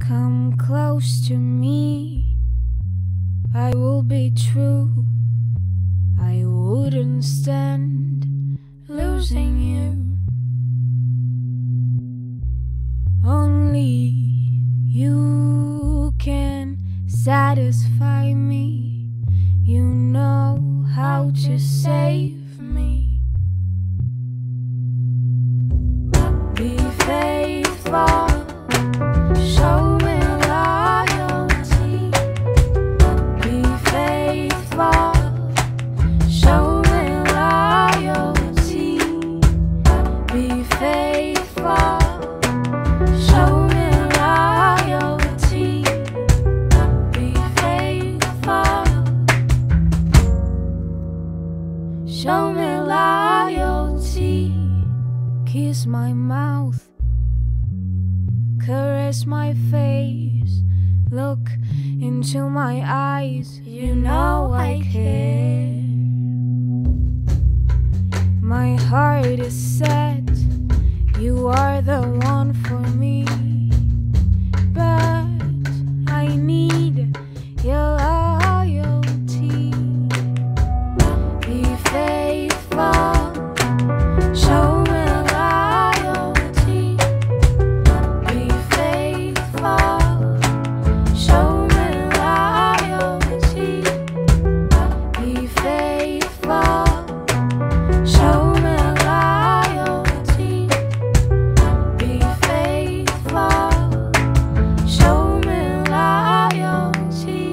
Come close to me, I will be true. I wouldn't stand losing you. Only you can satisfy me. You know how to save me. Be faithful, show me loyalty. Be faithful, show me loyalty. Be faithful, show me loyalty. Be faithful, show me loyalty. Kiss my mouth, caress my face, look into my eyes. You know I care. My heart is set, you are the one for me, but I need your loyalty. Be faithful, show me loyalty. Be faithful, show me loyalty. Be faithful, show me loyalty. Be faithful, show me loyalty.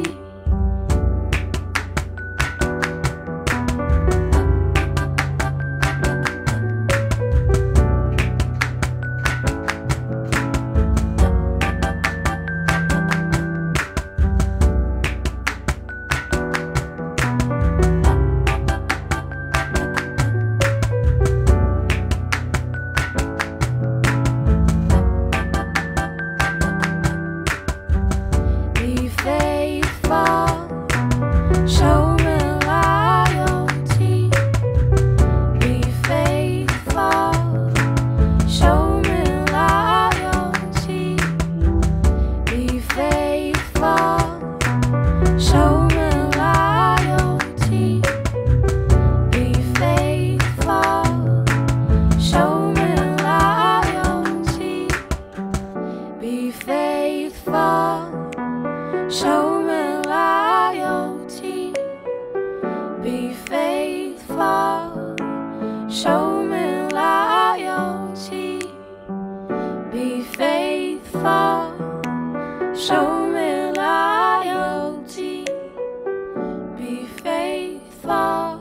Be faithful, show me loyalty. Be faithful, show me loyalty. Be faithful, show me loyalty. Be faithful, show me loyalty. Be faithful, show me loyalty. Be faithful, show me loyalty. Be faithful, show me loyalty. Be faithful,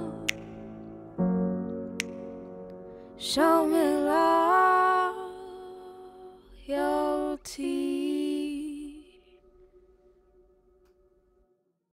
show me loyalty.